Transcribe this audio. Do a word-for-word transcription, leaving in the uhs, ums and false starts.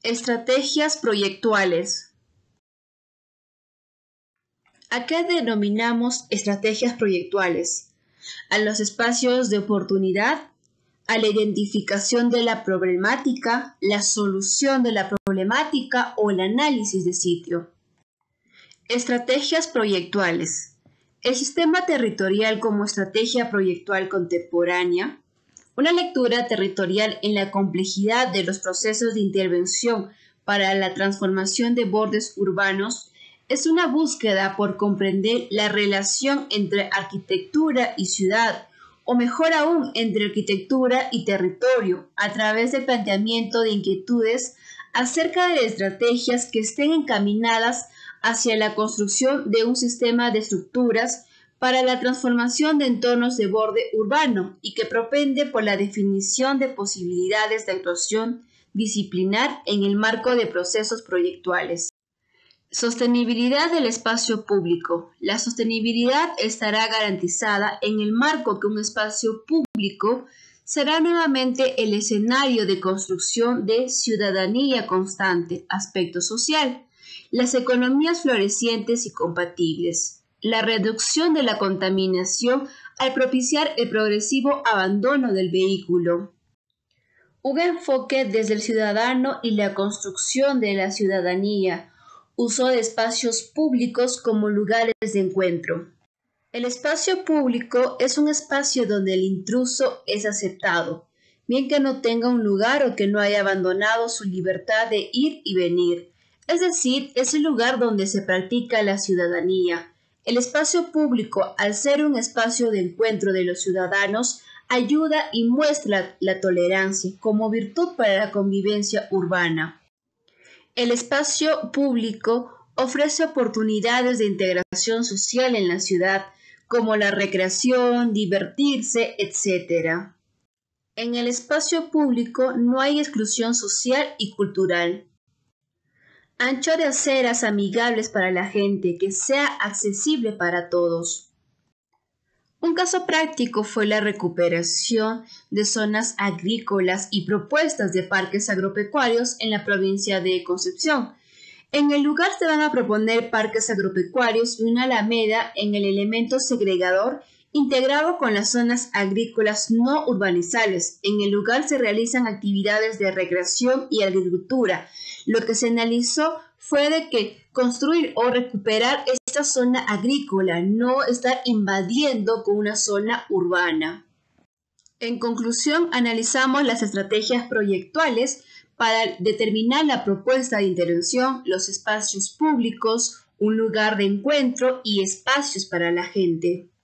Estrategias proyectuales. ¿A qué denominamos estrategias proyectuales? A los espacios de oportunidad, a la identificación de la problemática, la solución de la problemática o el análisis de sitio. Estrategias proyectuales. El sistema territorial como estrategia proyectual contemporánea. Una lectura territorial en la complejidad de los procesos de intervención para la transformación de bordes urbanos es una búsqueda por comprender la relación entre arquitectura y ciudad, o mejor aún, entre arquitectura y territorio, a través del planteamiento de inquietudes acerca de estrategias que estén encaminadas hacia la construcción de un sistema de estructuras para la transformación de entornos de borde urbano y que propende por la definición de posibilidades de actuación disciplinar en el marco de procesos proyectuales. Sostenibilidad del espacio público. La sostenibilidad estará garantizada en el marco que un espacio público será nuevamente el escenario de construcción de ciudadanía constante, aspecto social, las economías florecientes y compatibles, la reducción de la contaminación al propiciar el progresivo abandono del vehículo. Un enfoque desde el ciudadano y la construcción de la ciudadanía, uso de espacios públicos como lugares de encuentro. El espacio público es un espacio donde el intruso es aceptado, bien que no tenga un lugar o que no haya abandonado su libertad de ir y venir. Es decir, es el lugar donde se practica la ciudadanía. El espacio público, al ser un espacio de encuentro de los ciudadanos, ayuda y muestra la tolerancia como virtud para la convivencia urbana. El espacio público ofrece oportunidades de integración social en la ciudad, como la recreación, divertirse, etcétera. En el espacio público no hay exclusión social y cultural. Ancho de aceras amigables para la gente, que sea accesible para todos. Un caso práctico fue la recuperación de zonas agrícolas y propuestas de parques agropecuarios en la provincia de Concepción. En el lugar se van a proponer parques agropecuarios y una alameda en el elemento segregador integrado con las zonas agrícolas no urbanizables. En el lugar se realizan actividades de recreación y agricultura. Lo que se analizó fue de que construir o recuperar esta zona agrícola, no estar invadiendo con una zona urbana. En conclusión, analizamos las estrategias proyectuales para determinar la propuesta de intervención, los espacios públicos, un lugar de encuentro y espacios para la gente.